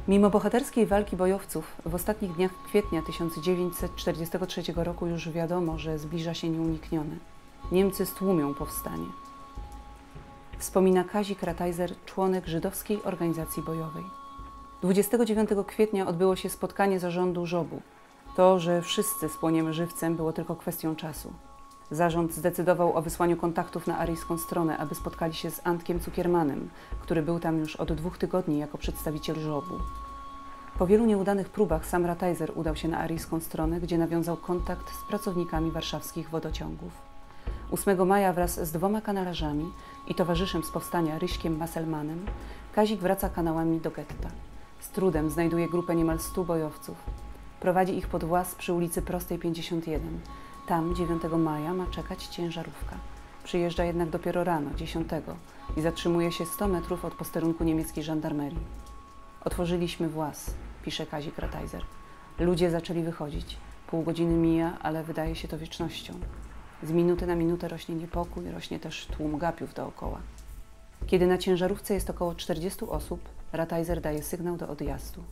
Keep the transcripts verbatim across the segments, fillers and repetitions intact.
Mimo bohaterskiej walki bojowców, w ostatnich dniach kwietnia tysiąc dziewięćset czterdziestego trzeciego roku już wiadomo, że zbliża się nieuniknione. Niemcy stłumią powstanie. Wspomina Kazik Ratajzer, członek żydowskiej organizacji bojowej. dwudziestego dziewiątego kwietnia odbyło się spotkanie zarządu żobu. To, że wszyscy spłoniemy żywcem, było tylko kwestią czasu. Zarząd zdecydował o wysłaniu kontaktów na aryjską stronę, aby spotkali się z Antkiem Cukiermanem, który był tam już od dwóch tygodni jako przedstawiciel żobu. Po wielu nieudanych próbach sam Ratajzer udał się na aryjską stronę, gdzie nawiązał kontakt z pracownikami warszawskich wodociągów. ósmego maja wraz z dwoma kanalarzami i towarzyszem z powstania Ryśkiem Masselmanem Kazik wraca kanałami do getta. Z trudem znajduje grupę niemal stu bojowców. Prowadzi ich pod włas przy ulicy Prostej pięćdziesiąt jeden. Tam dziewiątego maja ma czekać ciężarówka. Przyjeżdża jednak dopiero rano, dziesiątego, i zatrzymuje się sto metrów od posterunku niemieckiej żandarmerii. Otworzyliśmy włas, pisze Kazik Ratajzer. Ludzie zaczęli wychodzić. Pół godziny mija, ale wydaje się to wiecznością. Z minuty na minutę rośnie niepokój, rośnie też tłum gapiów dookoła. Kiedy na ciężarówce jest około czterdziestu osób, Ratajzer daje sygnał do odjazdu.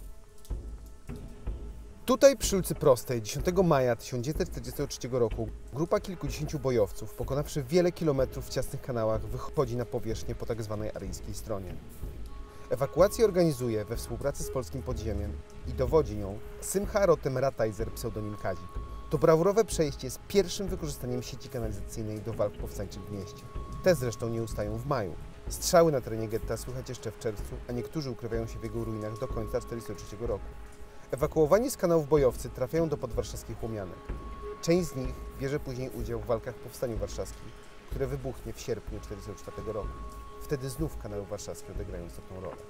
Tutaj przy ulicy Prostej dziesiątego maja tysiąc dziewięćset czterdziestego trzeciego roku grupa kilkudziesięciu bojowców, pokonawszy wiele kilometrów w ciasnych kanałach, wychodzi na powierzchnię po tak zwanej aryjskiej stronie. Ewakuację organizuje we współpracy z polskim podziemiem i dowodzi nią Simcha Rotem Ratajzer, pseudonim Kazik. To brawurowe przejście jest pierwszym wykorzystaniem sieci kanalizacyjnej do walk powstańczych w mieście. Te zresztą nie ustają w maju. Strzały na terenie getta słychać jeszcze w czerwcu, a niektórzy ukrywają się w jego ruinach do końca tysiąc dziewięćset czterdziestego trzeciego roku. Ewakuowani z kanałów bojowcy trafiają do podwarszawskich Łomianek. Część z nich bierze później udział w walkach w Powstaniu Warszawskim, które wybuchnie w sierpniu tysiąc dziewięćset czterdziestego czwartego roku. Wtedy znów kanały warszawskie odegrają istotną rolę.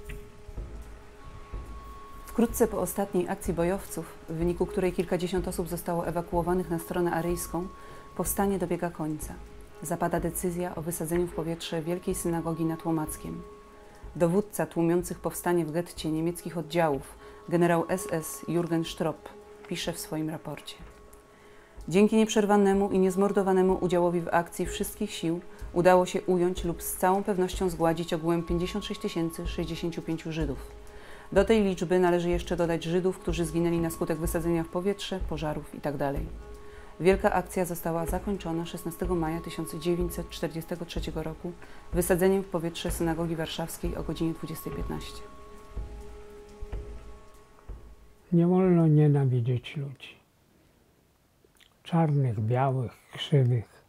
Wkrótce po ostatniej akcji bojowców, w wyniku której kilkadziesiąt osób zostało ewakuowanych na stronę aryjską, powstanie dobiega końca. Zapada decyzja o wysadzeniu w powietrze Wielkiej Synagogi nad Łomackiem. Dowódca tłumiących powstanie w getcie niemieckich oddziałów, generał S S Jürgen Stropp, pisze w swoim raporcie. Dzięki nieprzerwanemu i niezmordowanemu udziałowi w akcji wszystkich sił udało się ująć lub z całą pewnością zgładzić ogółem pięćdziesiąt sześć tysięcy sześćdziesięciu pięciu Żydów. Do tej liczby należy jeszcze dodać Żydów, którzy zginęli na skutek wysadzenia w powietrze, pożarów itd. Wielka akcja została zakończona szesnastego maja tysiąc dziewięćset czterdziestego trzeciego roku wysadzeniem w powietrze Synagogi Warszawskiej o godzinie dwudziestej piętnaście. Nie wolno nienawidzieć ludzi. Czarnych, białych, krzywych.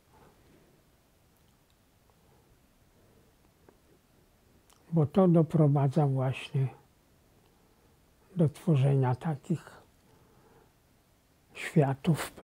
Bo to doprowadza właśnie do tworzenia takich światów